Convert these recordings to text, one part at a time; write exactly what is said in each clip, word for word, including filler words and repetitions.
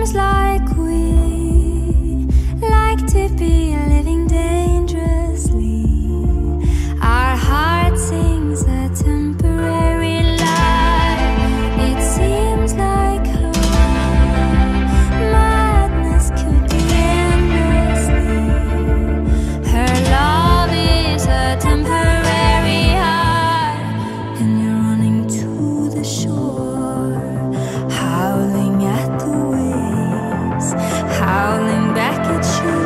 seems like we like to be living dangerously. Our heart sings a temporary lie. It seems like her madness could be endlessly. Her love is a temporary high, and you're running to the shore, howling at the waves, howling back at you.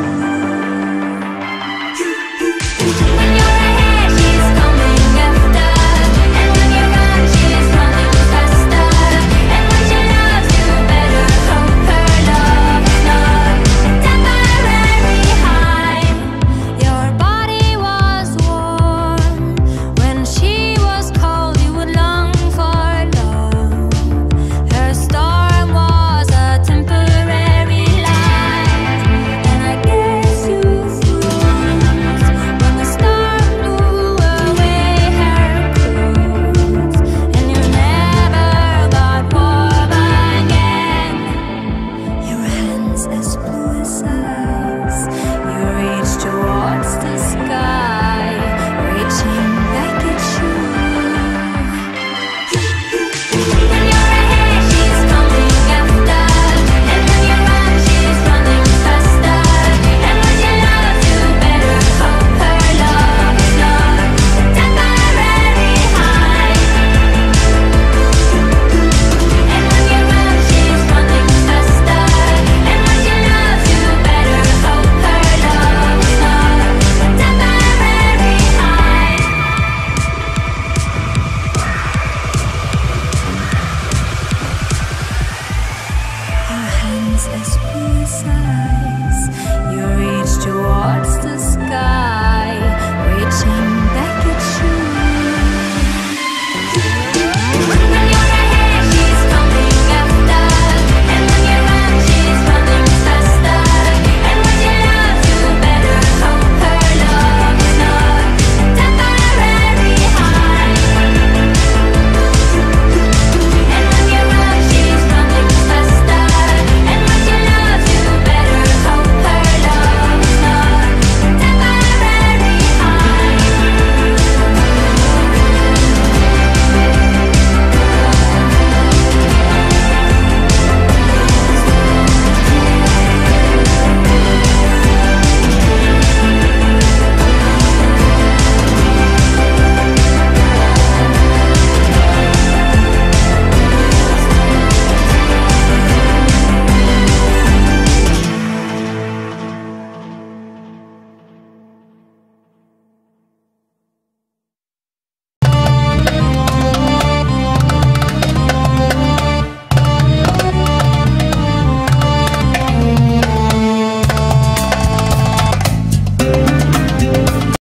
When you're ahead, she's coming after, and when you run, she's running faster. And when she loves you, better hope her love is not temporary high. Your body was warm when she was cold. You would long for love. Her storm was a temporary light, and I guess you froze when the storm blew away her clothes, and you never got warm again. Your hands as blue as ice, you reach towards the sky, reaching back at you. When you're ahead, she's coming after, and when you run, she's running faster. And when she loves you, better hope her love is not temporary high. And when you run, she's running faster. And when she loves you, better hope her love is not temporary high. Your hands as blue as ice, you reach towards the sky.